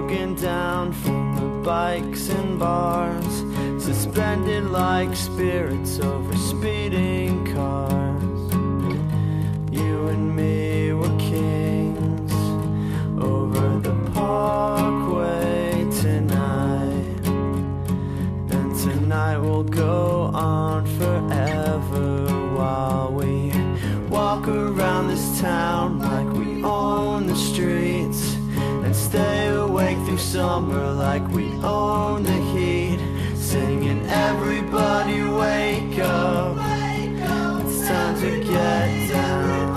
broken down from the bikes and bars, suspended like spirits over speeding cars. You and me were kings over the parkway tonight, and tonight will go on forever while we walk around this town like we own the streets, and stay awake through summer like we own the heat, singing everybody wake up, it's time to get down.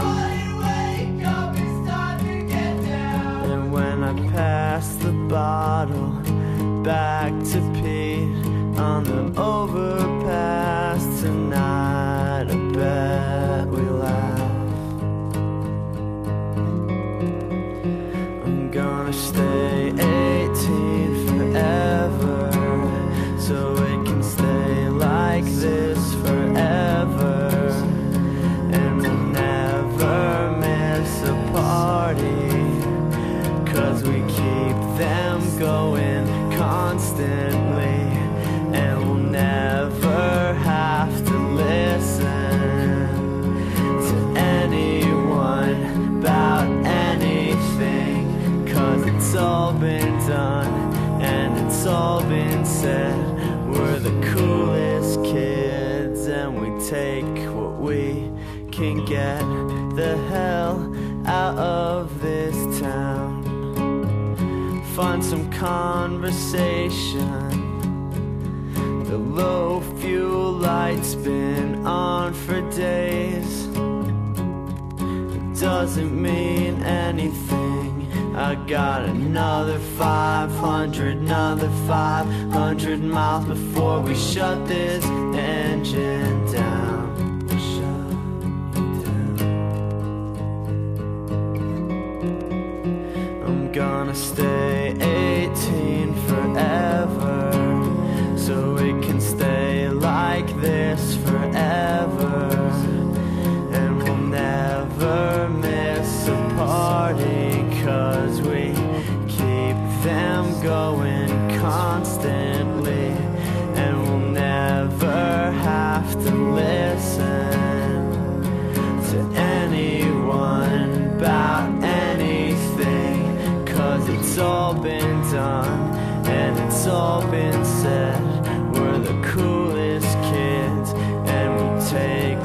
And when I pass the bottle back to Pete on the overpass tonight, I bet we laugh. I'm gonna stay 18 forever, so it can stay like this forever, and we'll never miss a party, 'cause we keep them going constantly, and we'll never have to listen to anyone about anything, 'cause it's all been done and it's all been said. We're the coolest kids, and we take what we can get the hell out of this town. Find some conversation. The low fuel light's been on for days. It doesn't mean anything. I got another 500 miles before we shut this engine down. I'm gonna stay 18 forever, so it can stay like this forever, and we'll never miss a party, 'cause we keep them going constantly, and we'll never have to listen to anyone about anything, 'cause it's all been done and it's all been said. We're the coolest kids, and we take